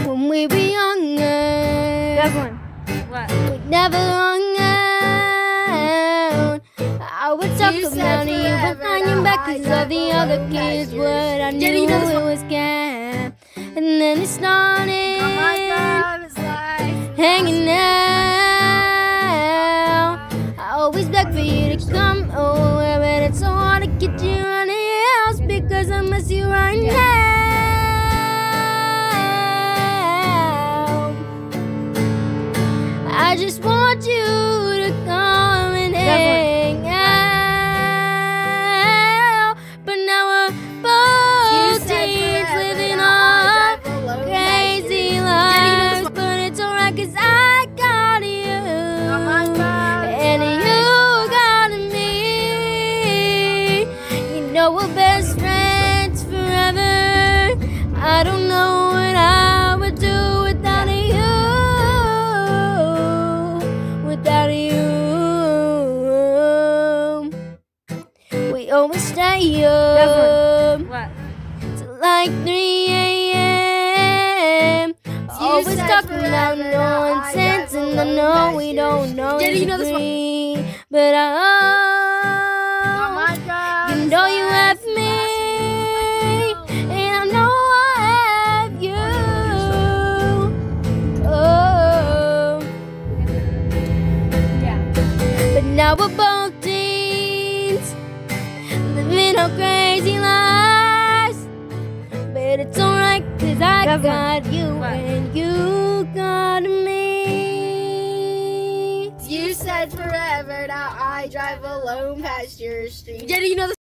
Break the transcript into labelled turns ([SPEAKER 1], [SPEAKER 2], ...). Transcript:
[SPEAKER 1] when we were younger.
[SPEAKER 2] Devlin, what?
[SPEAKER 1] We never hung out. I would talk about you behind your back, 'cause all the other kids would. I knew
[SPEAKER 2] Jenny, you know this
[SPEAKER 1] it was cap. And then it started hanging out. I always beg for you to come over, but it's so hard to get you out of the house because I miss you right now. I just want you to come and hang out. But now we're both teens living our crazy lives. But it's alright 'cause I got you. And you got me. You know we're best friends forever. I don't know what I would do without you. Without you. We always stay up
[SPEAKER 2] What?
[SPEAKER 1] till like 3 a.m. Always talking about nonsense, and I know we don't know
[SPEAKER 2] Jenny, you know this one.
[SPEAKER 1] free, but you know you have me, and I know I have you. Oh,
[SPEAKER 2] Yeah.
[SPEAKER 1] but now we're both teens, living our crazy lives. But it's alright 'cause I
[SPEAKER 2] Devlin,
[SPEAKER 1] got you
[SPEAKER 2] what?
[SPEAKER 1] and you got me.
[SPEAKER 3] You said forever, now I drive alone past your street.
[SPEAKER 2] Jenny, you know this.